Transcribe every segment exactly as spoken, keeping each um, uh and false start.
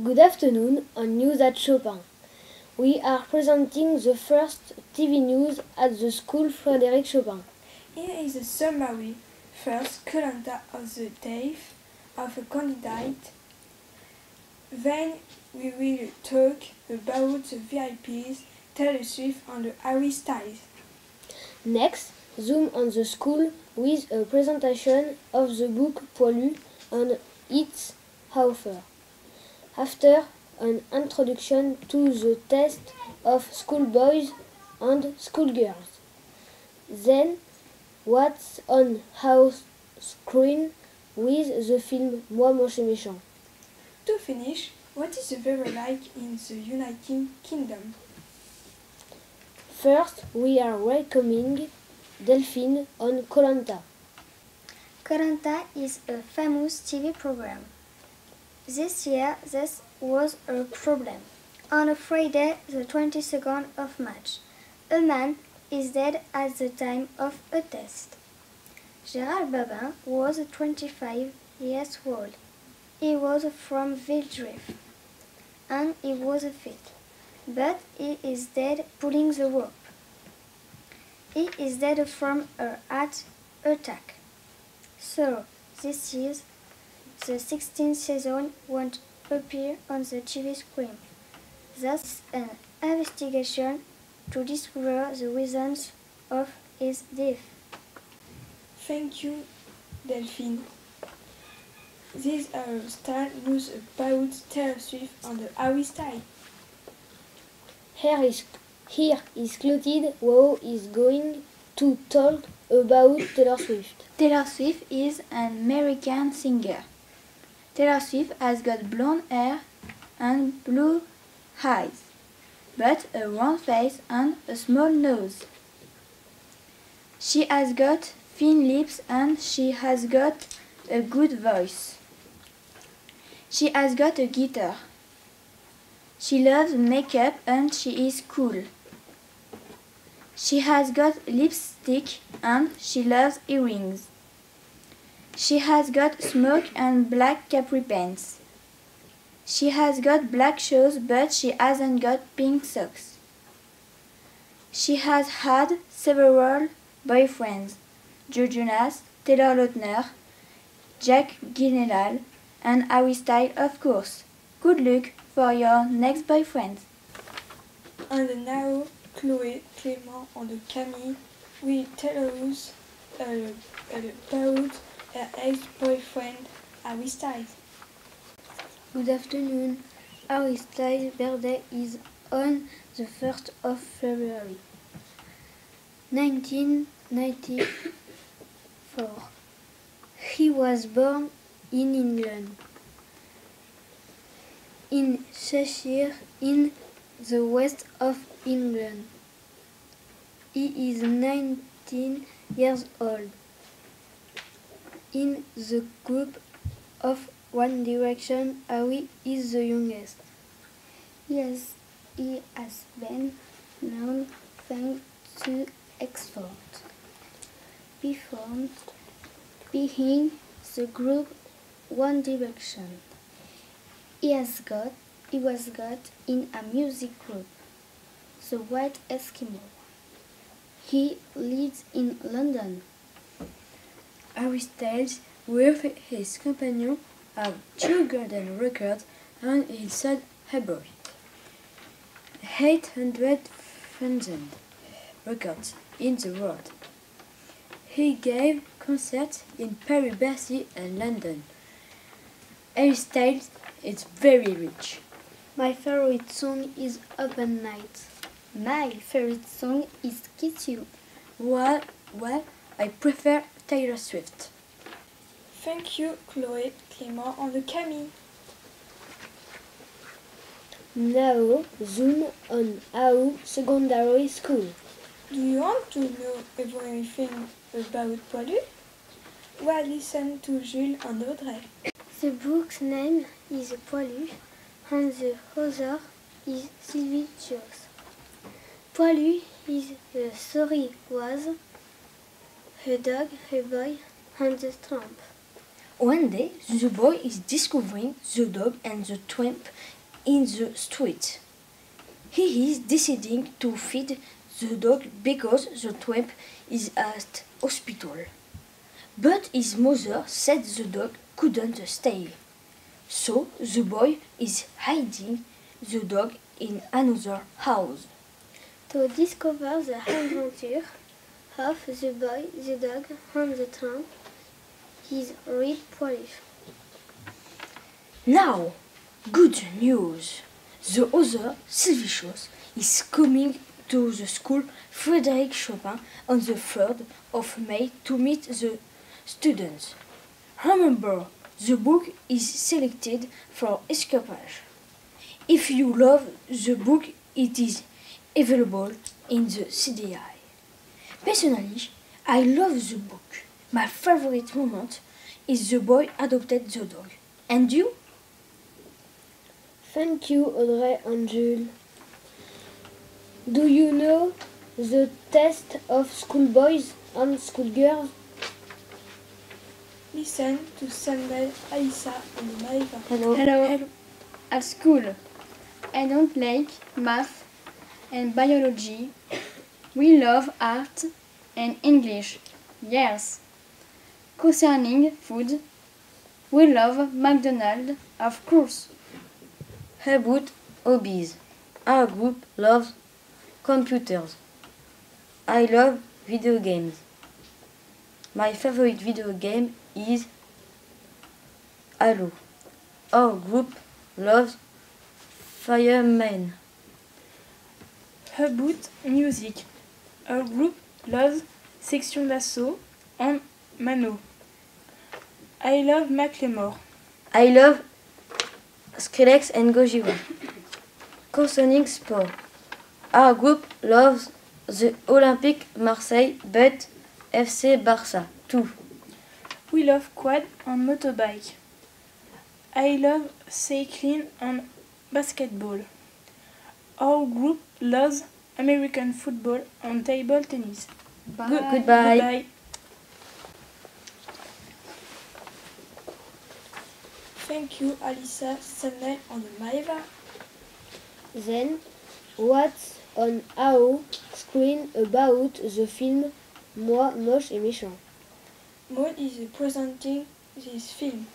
Good afternoon on News at Chopin. We are presenting the first T V news at the school Frédéric Chopin. Here is a summary. First, calendar of the death of a candidate. Then we will talk about the V I Ps, Taylor Swift and Harry Styles. Next, zoom on the school with a presentation of the book Poilu and its author. After an introduction to the taste of schoolboys and schoolgirls. Then, what's on house screen with the film Moi Moche Méchant. To finish, what is the weather like in the United Kingdom? First, we are welcoming Delphine on Koh-Lanta. Koh-Lanta is a famous T V program. This year, this was a problem. On a Friday, the twenty-second of March, a man is dead at the time of a test. Gérald Babin was twenty-five years old. He was from Villejuif, and he was fit, but he is dead pulling the rope. He is dead from a heart attack. So, this is the sixteenth season won't appear on the T V screen. That's an investigation to discover the reasons of his death. Thank you, Delphine. These are star news about Taylor Swift and Harry Styles. Here is, here is Clotilde who is going to talk about Taylor Swift. Taylor Swift is an American singer. Taylor Swift has got blonde hair and blue eyes, but a round face and a small nose. She has got thin lips and she has got a good voice. She has got a guitar. She loves makeup and she is cool. She has got lipstick and she loves earrings. She has got smoke and black capri pants. She has got black shoes but she hasn't got pink socks. She has had several boyfriends: Joe Jonas, Taylor Lautner, Jack Gyllenhaal and Harry Styles, of course. Good luck for your next boyfriend. And now, Chloé, Clément and Camille will tell us uh, about her ex-boyfriend, Harry Styles. Good afternoon. Harry Styles' birthday is on the first of February, nineteen ninety-four. He was born in England, in Cheshire, in the west of England. He is nineteen years old. In the group of One Direction, Harry is the youngest. Yes, he has been known thanks to Oxford. Before being the group One Direction, he has got he was got in a music group, the White Eskimo. He lives in London. Harry Styles, with his companion, have two golden records and he sold about eight hundred thousand records in the world. He gave concerts in Paris, Bercy and London. Harry Styles is very rich. My favorite song is Open Night. My favorite song is Kiss You. Well, well, I prefer Taylor Swift. Thank you, Chloé, Clément and Camille. Now, zoom on our secondary school. Do you want to know everything about Poilu? Well, listen to Jules and Audrey. The book's name is Poilu and the author is Sylvie Joyce. Poilu is the story was a dog, a boy and a tramp. One day, the boy is discovering the dog and the tramp in the street. He is deciding to feed the dog because the tramp is at hospital. But his mother said the dog couldn't stay. So the boy is hiding the dog in another house. To discover the adventure of the boy, the dog, and the tramp is read Poilus. Now, good news! The other Silvicious is coming to the school Frédéric Chopin on the third of May to meet the students. Remember, the book is selected for escapage. If you love the book, it is available in the C D I. Personally, I love the book. My favorite moment is the boy adopted the dog. And you? Thank you, Audrey and Jules. Do you know the test of schoolboys and schoolgirls? Listen to Samuel, Aïssa and Maëva. Hello. Hello. At school, I don't like math and biology. We love art and English. Yes. Concerning food, we love McDonald's, of course. About hobbies. Our group loves computers. I love video games. My favorite video game is Halo. Our group loves Fireman. About music. Our group loves Section d'Assaut and Mano. I love Macklemore. I love Skrillex and Gojira. Concerning sport. Our group loves the Olympique Marseille but F C Barça too. We love quad and motorbike. I love cycling and basketball. Our group loves American football and table tennis. Bye. Good- goodbye. Goodbye. Thank you, Alyssa, Samuel, and Maëva. Then, what's on our screen about the film Moi, Moche et Méchant? Maud is presenting this film.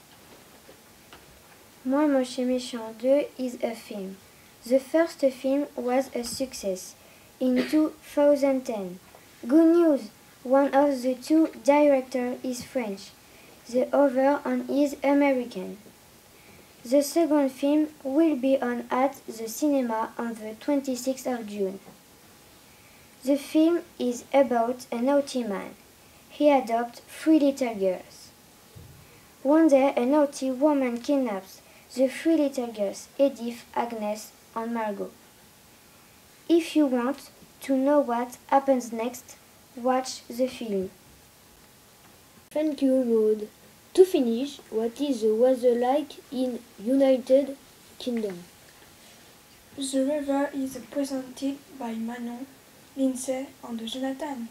Moi, Moche et Méchant two is a film. The first film was a success in two thousand ten. Good news! One of the two directors is French, the other one is American. The second film will be on at the cinema on the twenty-sixth of June. The film is about a naughty man. He adopts three little girls. One day, a naughty woman kidnaps the three little girls, Edith, Agnes, and Margot. If you want to know what happens next, watch the film. Thank you, Maud. To finish, what is the weather like in United Kingdom? The river is presented by Manon, Lindsay, and Jonathan.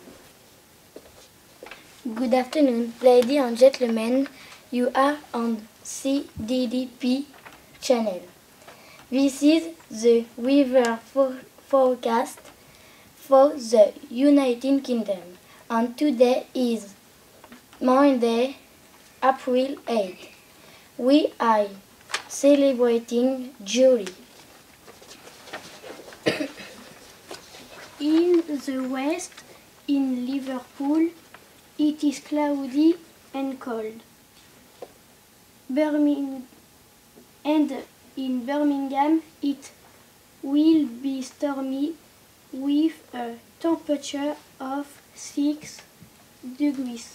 Good afternoon, ladies and gentlemen. You are on C D D P channel. This is the weather for forecast for the United Kingdom, and today is Monday, April eighth. We are celebrating July. In the west, in Liverpool, it is cloudy and cold. Birmingham, and in Birmingham, it will be stormy with a temperature of six degrees.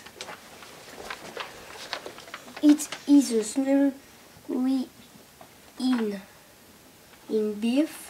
It is a snowy in in Bath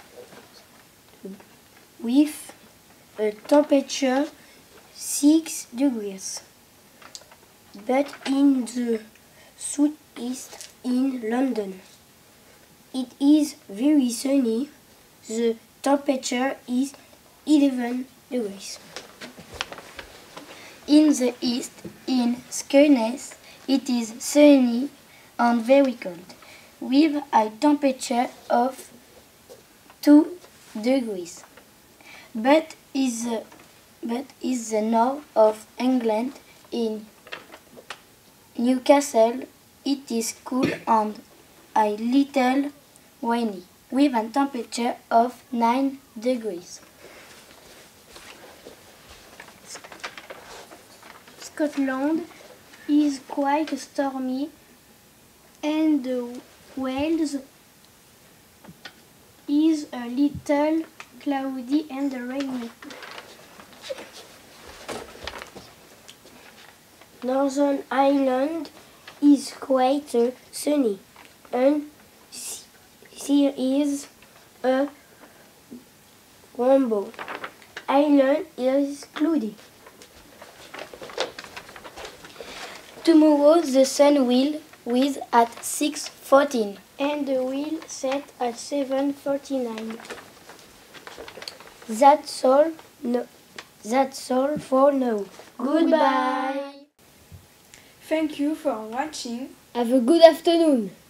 with a temperature six degrees. But in the southeast in London, it is very sunny. The temperature is eleven degrees. In the east, in Skegness, It is sunny and very cold, with a temperature of two degrees. But is the, but is the north of England in Newcastle, it is cool and a little rainy, with a temperature of nine degrees. Scotland is quite stormy and Wales is a little cloudy and rainy. Northern Ireland is quite uh, sunny, and there is a rainbow. Ireland is cloudy. Tomorrow the sun will rise at six fourteen. And will set at seven forty-nine. That's all. No, that's all for now. Goodbye. Thank you for watching. Have a good afternoon.